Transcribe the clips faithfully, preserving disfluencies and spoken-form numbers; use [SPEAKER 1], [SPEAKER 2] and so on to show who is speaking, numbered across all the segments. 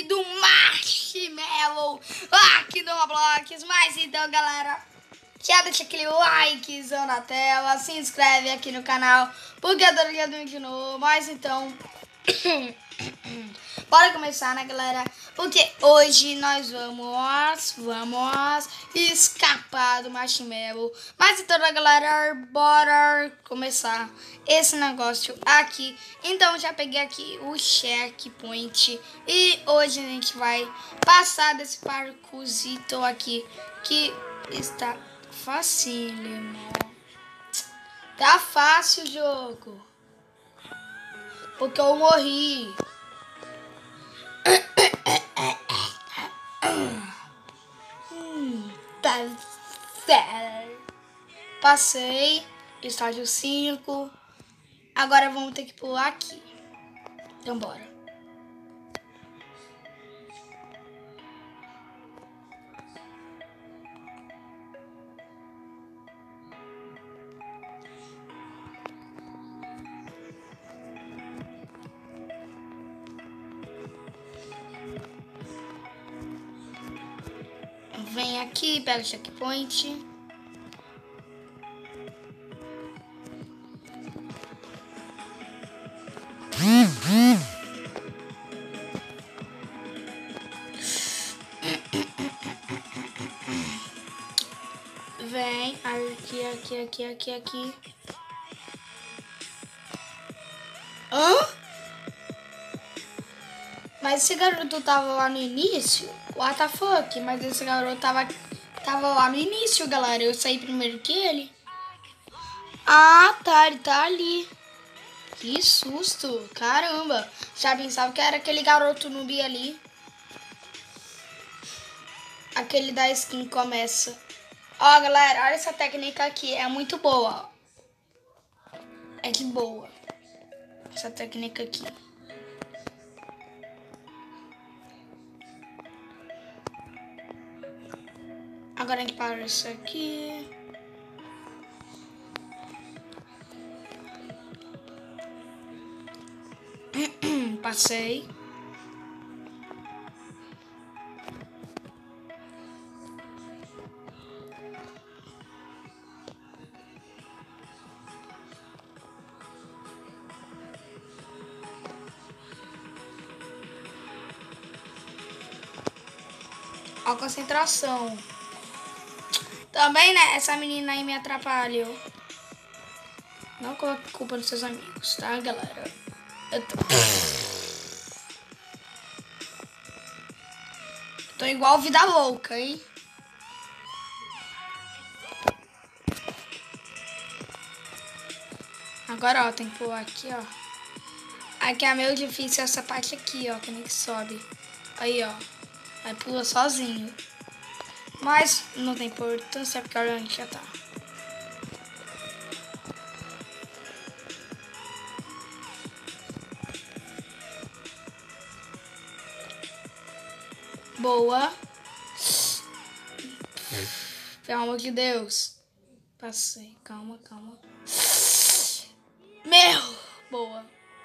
[SPEAKER 1] do Marshmallow aqui no Roblox. Mas então, galera, já deixa aquele likezão na tela, se inscreve aqui no canal, porque eu tô ligado de novo. Mas então, bora começar, né, galera? Porque hoje nós vamos, vamos escapar do Marshmallow. Mas então, galera, bora começar esse negócio aqui. Então, já peguei aqui o checkpoint e hoje a gente vai passar desse parcourzito aqui que está facílimo. Tá fácil o jogo, porque eu morri. hum, tá certo. Passei, estágio cinco. Agora vamos ter que pular aqui. Então bora. Vem aqui, pega o checkpoint. Vem aqui, aqui, aqui, aqui, aqui. Hã? Mas esse garoto tava lá no início? What the fuck? Mas esse garoto tava, tava lá no início, galera. Eu saí primeiro que ele. Ah, tá. Ele tá ali. Que susto. Caramba. Já pensava que era aquele garoto noob ali. Aquele da skin começa. Ó, galera, olha essa técnica aqui. É muito boa. É de boa. Essa técnica aqui. Agora a gente para isso aqui. Passei. Ó, concentração. Também, né? Essa menina aí me atrapalhou. Não coloque culpa nos seus amigos, tá, galera? Eu tô... tô igual vida louca, hein? Agora, ó, tem que pular aqui, ó. Aqui é meio difícil essa parte aqui, ó, que nem que sobe. Aí, ó. Aí pula sozinho. Mas não tem importância porque a gente já tá. Boa. Pelo amor de Deus. Passei. Calma, calma. Meu! Boa.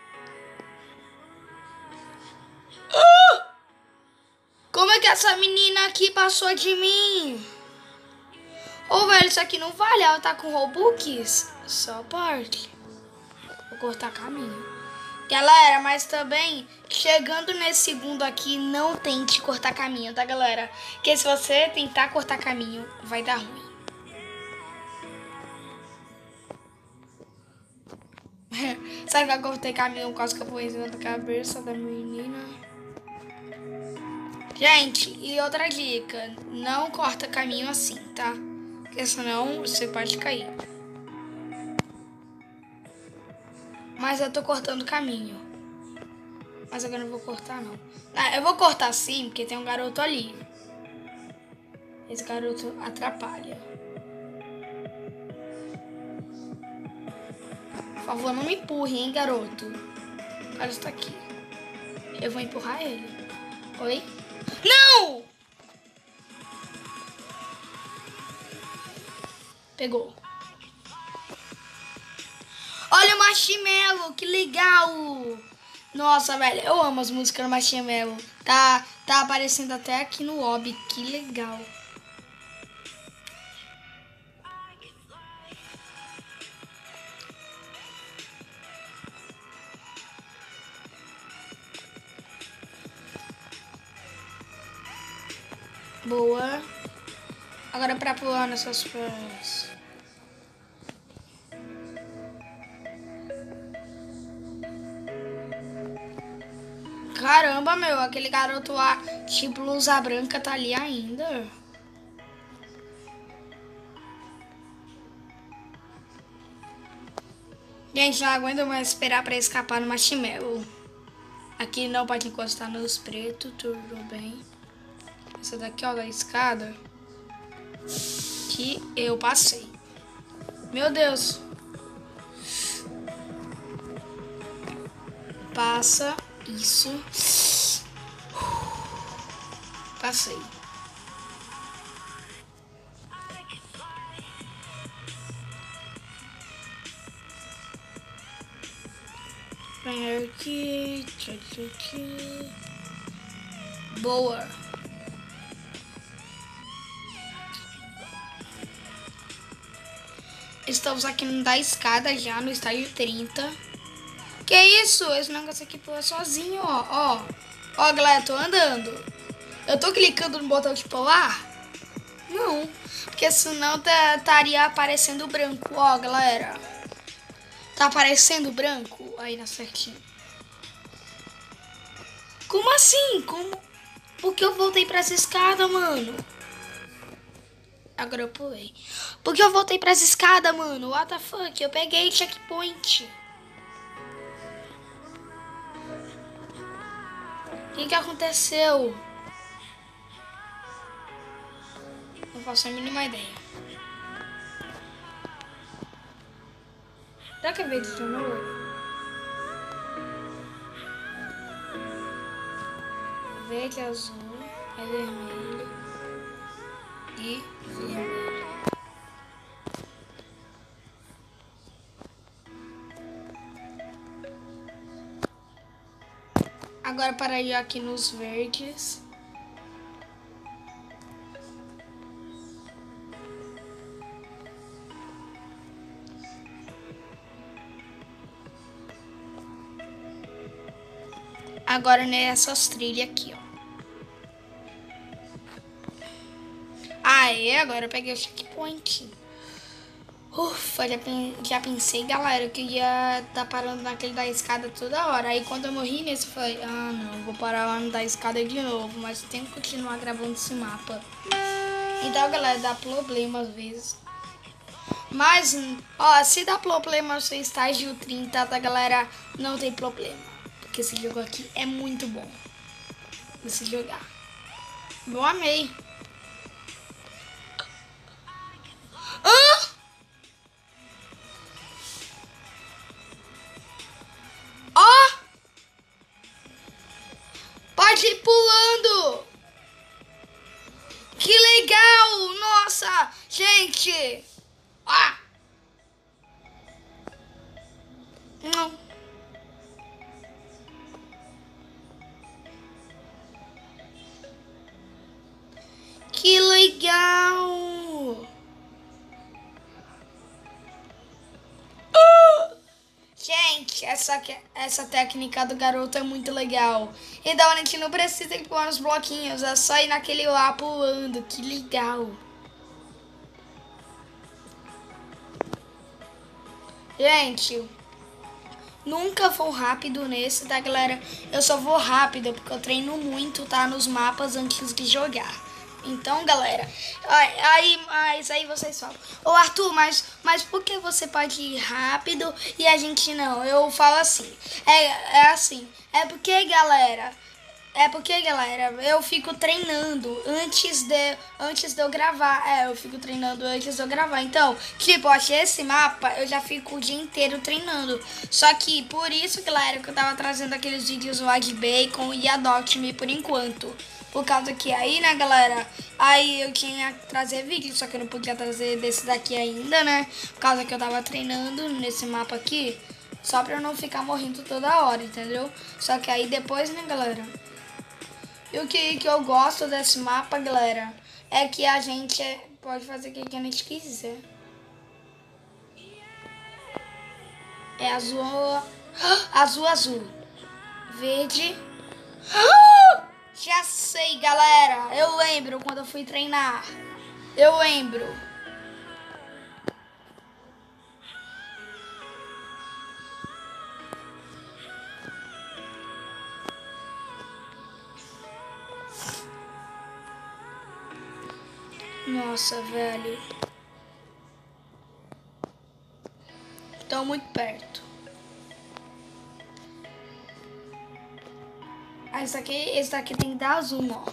[SPEAKER 1] Como é que essa menina aqui passou de mim? Ô, oh, velho, isso aqui não vale. Ela tá com Robux? Só pode. Vou cortar caminho. Galera, mas também, chegando nesse segundo aqui, não tente cortar caminho, tá, galera? Porque se você tentar cortar caminho, vai dar ruim. Sabe que eu cortei caminho por causa que eu pus em cima da cabeça da menina? Gente, e outra dica, não corta caminho assim, tá? Porque senão você pode cair. Mas eu tô cortando caminho. Mas agora eu não vou cortar, não. Ah, eu vou cortar sim, porque tem um garoto ali. Esse garoto atrapalha. Por favor, não me empurre, hein, garoto. O cara está aqui. Eu vou empurrar ele. Oi? Não! Pegou. Olha o Marshmallow, que legal! Nossa, velho, eu amo as músicas do Marshmello. Tá, tá aparecendo até aqui no Hobby. Que legal. Boa. Agora pra pular nessas coisas. Caramba, meu, aquele garoto lá de blusa branca tá ali ainda. Gente, não aguento mais esperar pra escapar no Marshmello. Aqui não pode encostar nos pretos, tudo bem. Essa daqui, ó, da escada. Que eu passei. Meu Deus. Passa. Isso. Passei. Vem aqui. Aqui, aqui. Boa. Estamos aqui no da escada já, no estágio trinta. Que isso? Esse negócio aqui pula sozinho, ó. Ó, ó, galera, tô andando. Eu tô clicando no botão de pular? Não, porque senão estaria aparecendo branco. Ó, galera. Tá aparecendo branco aí na certinha. Como assim? Como? Porque eu voltei pra essa escada, mano. Agora eu pulei. Porque eu voltei pra essa escada, mano. What the fuck? Eu peguei checkpoint. O que que aconteceu? Não faço a mínima ideia. Será que é verde de novo? Verde, azul, é vermelho e vermelho. Agora para ir aqui nos verdes. Agora nessas trilhas aqui, ó. Aê, agora eu peguei o checkpoint. Ufa, já, já pensei, galera, que eu ia estar tá parando naquele da escada toda hora. Aí quando eu morri nesse, eu falei, ah não, vou parar lá no da escada de novo. Mas tenho que continuar gravando esse mapa. Então, galera, dá problema às vezes. Mas, ó, se dá problema no seu estágio trinta, tá, galera, não tem problema. Porque esse jogo aqui é muito bom de se jogar. Eu amei. Hã? Ó! Pode ir pulando! Que legal! Nossa! Gente! Ah! Não. Que legal! Uh! Gente, essa, essa técnica do garoto é muito legal. Então a gente não precisa ir pular nos bloquinhos, é só ir naquele lá pulando. Que legal! Gente, nunca vou rápido nesse, tá, galera? Eu só vou rápido porque eu treino muito, tá, nos mapas antes de jogar. Então, galera, aí, mas aí vocês falam, ô Arthur, mas, mas por que você pode ir rápido e a gente não? Eu falo assim, é, é assim, é porque, galera, é porque, galera, eu fico treinando antes de, antes de eu gravar, é, eu fico treinando antes de eu gravar, então, tipo, eu achei esse mapa, eu já fico o dia inteiro treinando, só que, por isso, galera, que eu tava trazendo aqueles vídeos lá de Bacon e Adopt Me por enquanto. Por causa que aí, né, galera, aí eu tinha que trazer vídeo, só que eu não podia trazer desse daqui ainda, né? Por causa que eu tava treinando nesse mapa aqui. Só pra eu não ficar morrendo toda hora, entendeu? Só que aí depois, né, galera? E o que, que eu gosto desse mapa, galera, é que a gente pode fazer o que a gente quiser. É azul, azul, azul, verde. Já sei, galera. Eu lembro quando eu fui treinar. Eu lembro. Nossa, velho. Tô muito perto. Ah, esse daqui, esse daqui tem que dar zoom, ó.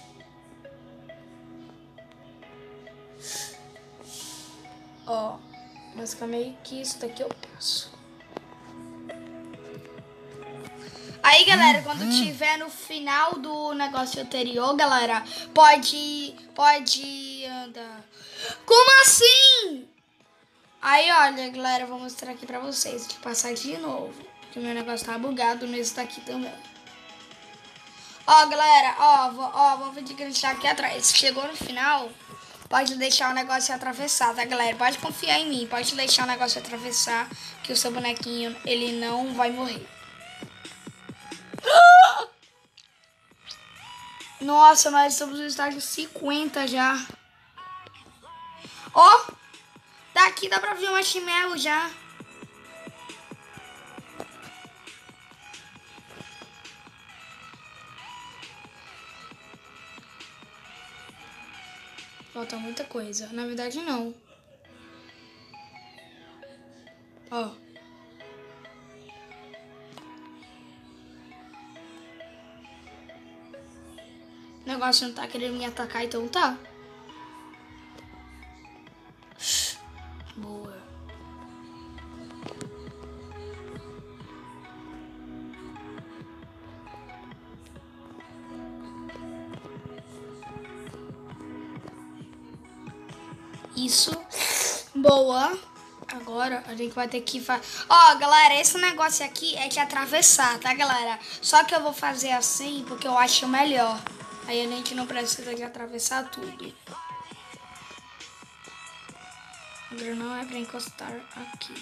[SPEAKER 1] Ó, mas calma aí que isso daqui eu passo. Aí, galera, quando tiver no final do negócio anterior, galera, pode, pode andar. Como assim? Aí, olha, galera, eu vou mostrar aqui pra vocês. Deixa eu passar de novo, porque o meu negócio tá bugado nesse daqui também. Ó, galera, ó, vou, ó, vou pedir que ele está aqui atrás. Chegou no final, pode deixar o negócio atravessar, tá, galera? Pode confiar em mim, pode deixar o negócio atravessar, que o seu bonequinho, ele não vai morrer. Nossa, nós estamos no estágio cinquenta já. Ó, daqui dá pra ver o marshmallow já. Falta muita coisa. Na verdade, não. Ó. O negócio não tá querendo me atacar, então tá. Boa. Isso. Boa. Agora a gente vai ter que fazer... Ó, galera, esse negócio aqui é de atravessar, tá, galera? Só que eu vou fazer assim porque eu acho melhor. Aí a gente não precisa de atravessar tudo. Agora não é pra encostar aqui.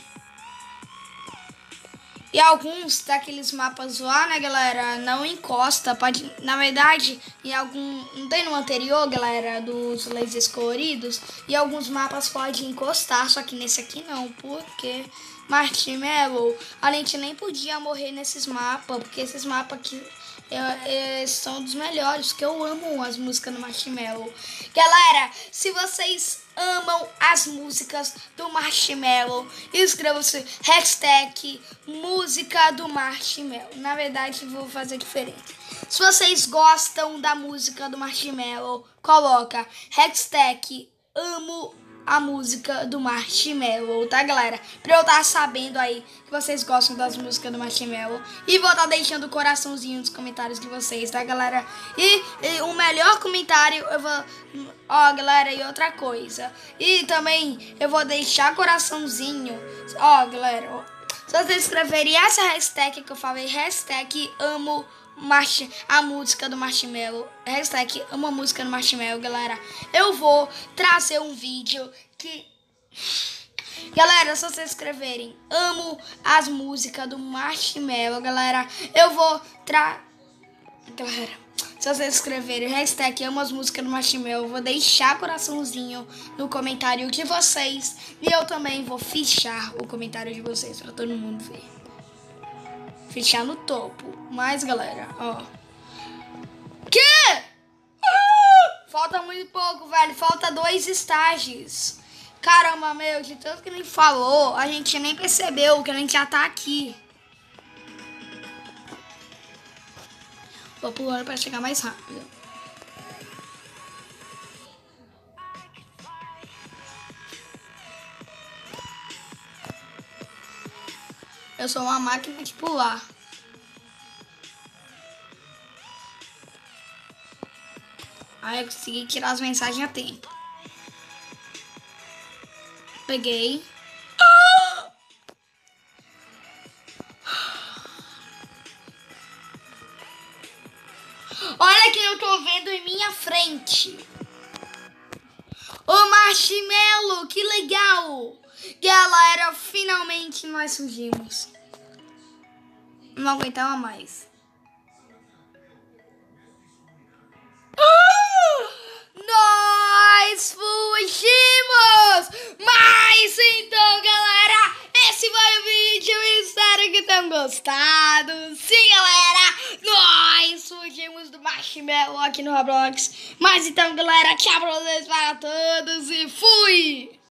[SPEAKER 1] E alguns daqueles mapas lá, né, galera, não encosta. Pode, na verdade, em algum... Não tem no anterior, galera, dos lasers coloridos. E alguns mapas podem encostar, só que nesse aqui não. Porque Marshmallow, a gente nem podia morrer nesses mapas. Porque esses mapas aqui é, é, são dos melhores. Que eu amo as músicas do Marshmallow. Galera, se vocês amam as músicas do Marshmallow, inscrevam-se, hashtag música do Marshmallow. Na verdade, vou fazer diferente. Se vocês gostam da música do Marshmallow, coloca hashtag amo a música do Marshmallow, tá, galera? Pra eu estar sabendo aí que vocês gostam das músicas do Marshmallow. E vou estar deixando o coraçãozinho nos comentários de vocês, tá, galera? E, e o melhor comentário eu vou... Ó, galera, e outra coisa. E também eu vou deixar coraçãozinho. Ó, galera, ó, se vocês escreverem essa hashtag que eu falei, hashtag amo Marsh, a música do Marshmallow, hashtag amo a música do Marshmallow, galera, eu vou trazer um vídeo que... Galera, se vocês escreverem amo as músicas do Marshmallow, galera, eu vou tra... Galera, se vocês escreverem hashtag amo as músicas do Marshmallow, eu vou deixar coraçãozinho no comentário de vocês. E eu também vou fichar o comentário de vocês pra todo mundo ver. Fichar no topo. Mas, galera, ó. Que? Ah! Falta muito pouco, velho. Falta dois estágios. Caramba, meu, de tanto que nem falou, a gente nem percebeu que a gente já tá aqui. Vou pulando pra chegar mais rápido. Eu sou uma máquina de pular. Aí eu consegui tirar as mensagens a tempo. Peguei. Olha quem eu tô vendo em minha frente. O Marshmallow, que legal. Galera, finalmente nós fugimos. Não aguentava mais. Nós fugimos! Mas então, galera, esse foi o vídeo. Espero que tenham gostado. Sim, galera, nós fugimos do Marshmallow aqui no Roblox. Mas então, galera, tchau pra vocês, para todos e fui!